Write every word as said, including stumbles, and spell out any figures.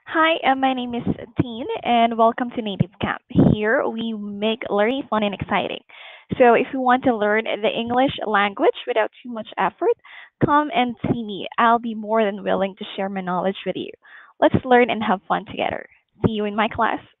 Hi, uh, my name is Tin, and welcome to Native Camp. Here we make learning fun and exciting. So, if you want to learn the English language without too much effort, come and see me. I'll be more than willing to share my knowledge with you. Let's learn and have fun together. See you in my class.